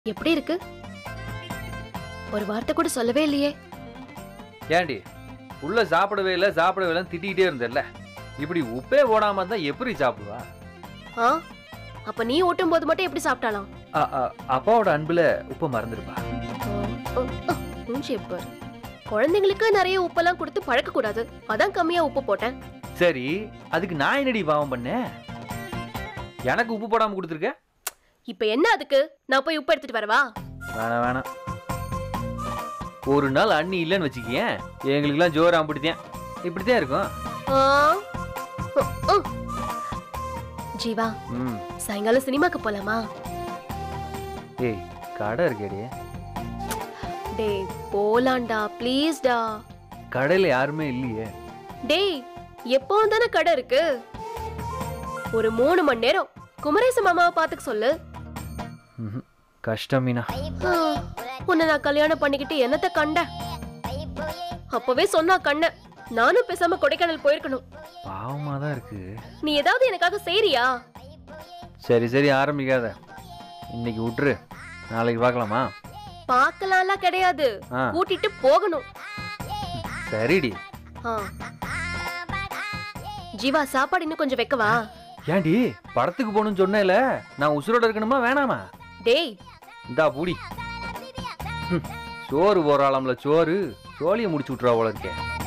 எப்படி இருக்கு? ஒரு வார்த்தை கூட சொல்லவே இல்லையே. ஏண்டி உள்ள சாப்பிடவே இல்லை திட்டிகிட்டே இருந்தல்ல, இப்படி உப்பே போடாம இருந்தா எப்படி சாப்பிடுவா? அப்ப நீ ஊட்டும் போது மட்டும் எப்படி சாப்பிட்டாலாம்? அப்பாவோட அன்புல உப்ப மறந்துருப்பா. குழந்தைங்களுக்கு நிறைய உப்பெல்லாம் கொடுத்து பழக்க கூடாது, அதான் கம்மியா உப்பு போட்டேன். சரி, அதுக்கு நான் என்னடி பாவம் பண்ணேன்? எனக்கு உப்பு போடாம கொடுத்துருக்க. இப்ப என்ன அதுக்கு? நான் போய் உப்பு எடுத்துட்டு வரவா? வேணாம் வேணாம். ஒரு நாள் அண்ணி இல்லைன்னு வச்சுக்கேன், எங்களுக்குலாம் ஜோர் அப்படித்தான் இப்படித்தான் இருக்கும். ஜீவா, சாயங்காலம் சினிமாக்கு போலாமா? ஏய், கடை இருக்கேடி. டேய் போலாம்டா, ப்ளீஸ்டா. கடையில யாருமே இல்லையே. டேய் எப்பவும் தானே கடை இருக்கு. ஒரு 3 மணி நேரம் குமரேச மாமாவை பாத்துக்க சொல்லு. கஷ்டம் மீனா. உன்னை நான் கல்யாணம் பண்ணிக்கிட்டு என்னத்த கண்ட? அப்பவே சொன்னா கண்ண. நானும் பேசாம கொடைக்கானல் போயிருக்கணும். பாவமா தான் இருக்கு. நீ ஏதாவது எனக்காக செய்றியா? சரி சரி, ஆரம்பிக்காத. இன்னைக்கு விட்டுரு, நாளைக்கு பார்க்கலாமா? பார்க்கலாம்லாம் கிடையாது, கூட்டிட்டு போகணும். சரிடி. ஜீவா, சாப்பாடு இன்னும் கொஞ்சம் வைக்கவா? ஏண்டி படத்துக்கு போகணும்னு சொன்னேல, நான் உசுரோட இருக்கணுமா வேணாமா? டேய் இந்தா பூடி. சோறு போறாளாம்ல, சோறு சோழிய முடிச்சு விட்டுறா போல இருக்கேன்.